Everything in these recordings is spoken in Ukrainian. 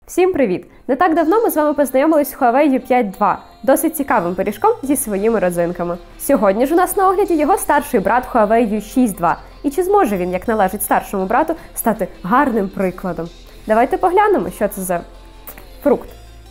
Всім привіт! Не так давно ми з вами познайомились з Huawei U5 2, досить цікавим пиріжком зі своїми родзинками. Сьогодні ж у нас на огляді його старший брат Huawei U6 2. І чи зможе він, як належить старшому брату, стати гарним прикладом? Давайте поглянемо, що це за фрукт.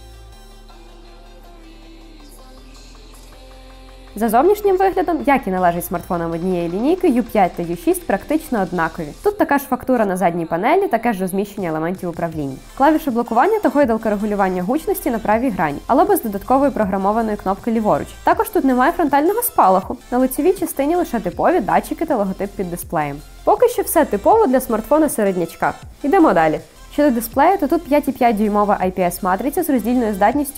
За зовнішнім виглядом, як і належить смартфонам однієї лінійки, U5 та U6 практично однакові. Тут така ж фактура на задній панелі, таке ж розміщення елементів управління. Клавіші блокування та гойдалка регулювання гучності на правій грані, але без додаткової програмованої кнопки ліворуч. Також тут немає фронтального спалаху, на лицевій частині лише типові датчики та логотип під дисплеєм. Поки що все типово для смартфона середнячка. Йдемо далі. Щодо дисплею, то тут 5,5-дюймова IPS-матриця з роздільною здатністю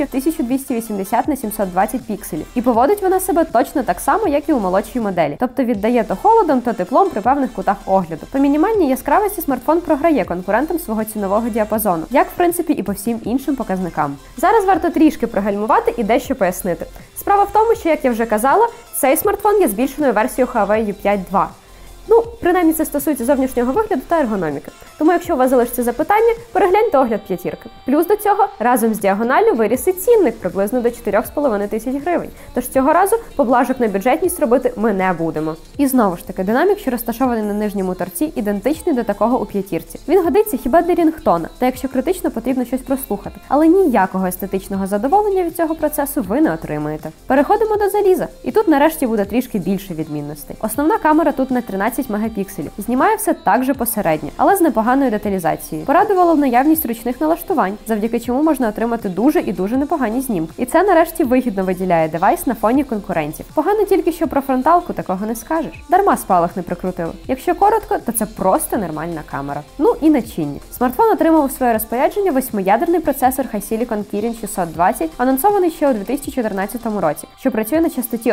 1280 на 720 пікселів. І поводить вона себе точно так само, як і у молодшій моделі. Тобто віддає то холодом, то теплом при певних кутах огляду. По мінімальній яскравості смартфон програє конкурентам свого цінового діапазону, як в принципі і по всім іншим показникам. Зараз варто трішки пригальмувати і дещо пояснити. Справа в тому, що, як я вже казала, цей смартфон є збільшеною версією Huawei U5 2. Принаймні це стосується зовнішнього вигляду та ергономіки. Тому якщо у вас залишиться запитання, перегляньте огляд п'ятірки. Плюс до цього, разом з діагоналлю виріс і цінник приблизно до 4,5 тисяч гривень. Тож цього разу поблажок на бюджетність робити ми не будемо. І знову ж таки, динамік, що розташований на нижньому торці, ідентичний до такого у п'ятірці. Він годиться хіба для рінгтона, та якщо критично потрібно щось прослухати. Але ніякого естетичного задоволення від цього процесу ви не отримаєте. Переходимо до заліза. І тут нарешті буде трішки більше відмінностей. Основна камера тут на 13 мегапікселів. Знімає все так же посередньо, але з непоганою деталізацією. Порадувало в наявність ручних налаштувань, завдяки чому можна отримати дуже і дуже непогані знімки. І це нарешті вигідно виділяє девайс на фоні конкурентів. Погано тільки, що про фронталку такого не скажеш. Дарма спалах не прикрутили. Якщо коротко, то це просто нормальна камера. Ну і начиння. Смартфон отримав у своє розпорядження 8-ядерний процесор HiSilicon Kirin 620, анонсований ще у 2014 році, що працює на частоті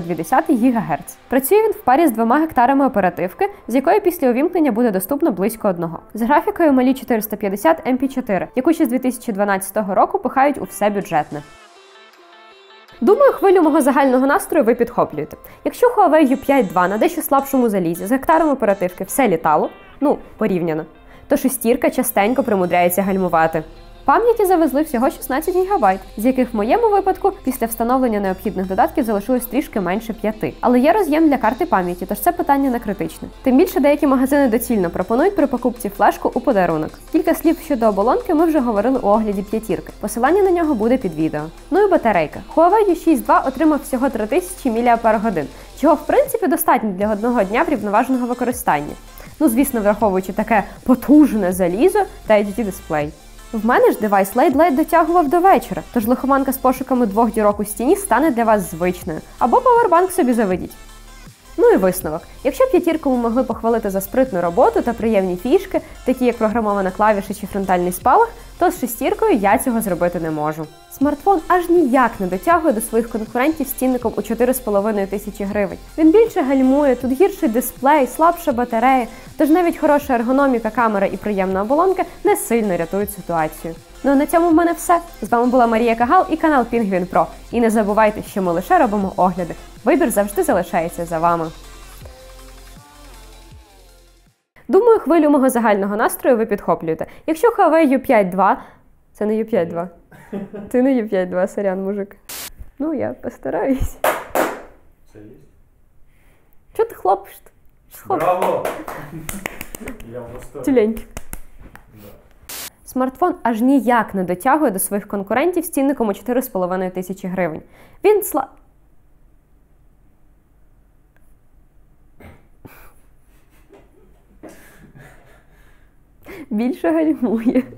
1,2 ГГц. Працює він в парі з 2 гектарами оперативки, з якої після увімкнення буде доступно близько 1. З графікою малі 450 MP4, яку ще з 2012 року пихають у все бюджетне. Думаю, хвилю мого загального настрою ви підхоплюєте. Якщо Huawei U5 2 на дещо слабшому залізі з гектаром оперативки все літало, порівняно, то шестірка частенько примудряється гальмувати. Пам'яті завезли всього 16 ГБ, з яких в моєму випадку після встановлення необхідних додатків залишилось трішки менше 5. Але є роз'єм для карти пам'яті, тож це питання не критичне. Тим більше деякі магазини доцільно пропонують при покупці флешку у подарунок. Кілька слів щодо оболонки ми вже говорили у огляді п'ятірки. Посилання на нього буде під відео. Ну і батарейка. Huawei U6 2 отримав всього 3000 мАч, чого в принципі достатньо для одного дня врівноваженого використання. Звісно, враховуючи таке потужне залізо та HD-дисплей. В мене ж девайс ледь дотягував до вечора, тож лихоманка з пошуками 2 дірок у стіні стане для вас звичною. Або павербанк собі заведіть. Ну і висновок. Якщо п'ятірку ми могли похвалити за спритну роботу та приємні фішки, такі як програмована клавіша чи фронтальний спалах, то з шестіркою я цього зробити не можу. Смартфон аж ніяк не дотягує до своїх конкурентів з цінником у 4,5 тисячі гривень. Він більше гальмує, тут гірший дисплей, слабша батарея, тож навіть хороша ергономіка, камера і приємна оболонка не сильно рятують ситуацію. Ну а на цьому в мене все. З вами була Марія Кагал і канал Penguin Pro. І не забувайте, що ми лише робимо огляди. Вибір завжди залишається за вами. Думаю, хвилю мого загального настрою ви підхоплюєте. Якщо Huawei U5 2... Це не U5 2. Ти не U5 2, сорян, мужик. Я постараюсь. Це є? Чого ти хлопиш? Браво! Я в восторгі. Тюленьки. Смартфон аж ніяк не дотягує до своїх конкурентів з цінником у 4,5 тисячі гривень. Він більше гальмує.